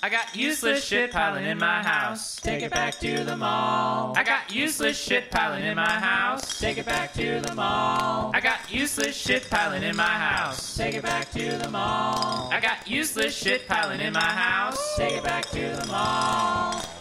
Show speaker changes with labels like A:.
A: I got useless shit piling in my house.
B: Take it back to the mall.
A: I got useless shit piling in my house.
B: Take it back to the mall.
A: I got useless shit piling in my house.
B: Take it back to the mall.
A: I got useless shit piling in my house.
B: Take it back to the mall.